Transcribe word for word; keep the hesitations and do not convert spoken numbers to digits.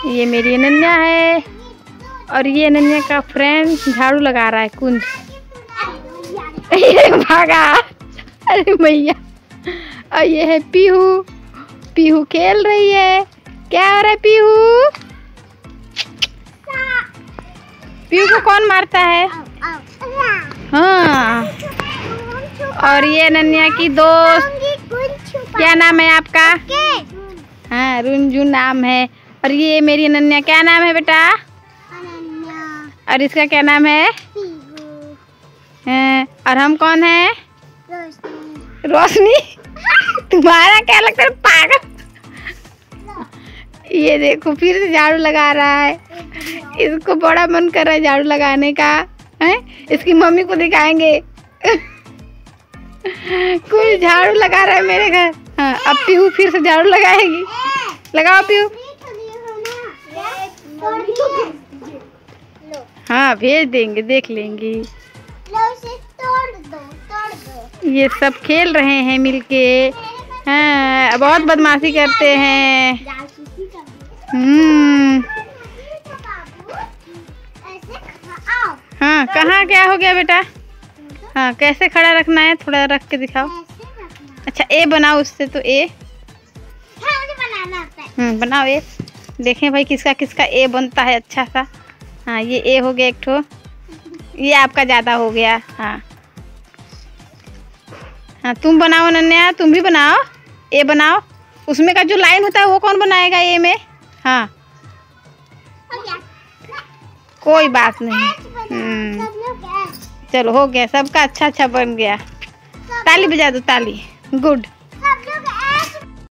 ये मेरी अनन्या है और ये अनन्या का फ्रेंड झाड़ू लगा रहा है कुंज। ये भागा, अरे मैया। और ये है पीहू, पीहू खेल रही है। क्या हो रहा है पीहू? पीहू को कौन मारता है? हाँ। और ये अनन्या की दोस्त, क्या नाम है आपका? हाँ, रुंजू नाम है। और ये मेरी अनन्या, क्या नाम है बेटा? अनन्या। और इसका क्या नाम है? है। और हम कौन है? रोशनी। रोशनी? तुम्हारा क्या लगता है पागल? ये देखो फिर से झाड़ू लगा रहा है। इसको बड़ा मन कर रहा है झाड़ू लगाने का है। इसकी मम्मी को दिखाएंगे। कोई झाड़ू लगा रहा है मेरे घर। हाँ, अब पीहू फिर से झाड़ू लगाएगी। लगाओ पीहू। हाँ भेज देंगे, देख लेंगी। तोड़ दो, तोड़ दो। ये सब खेल रहे हैं मिलके। हाँ, बहुत बदमाशी करते हैं। हम्म। हाँ, कहाँ क्या हो गया बेटा? हाँ, कैसे खड़ा रखना है? थोड़ा रख के दिखाओ। अच्छा, ए बनाओ उससे तो ए। हाँ, मुझे बनाना आता है। हम्म, बनाओ ए। देखें भाई किसका किसका ए बनता है अच्छा सा। हाँ, ये ए हो गया एक ठो। ये आपका ज़्यादा हो गया। हाँ हाँ, तुम बनाओ अनन्या, तुम भी बनाओ। ए बनाओ। उसमें का जो लाइन होता है वो कौन बनाएगा ए में? हाँ, कोई बात नहीं। हम्म, चलो हो गया, सबका अच्छा अच्छा बन गया। ताली बजा दो, ताली। गुड।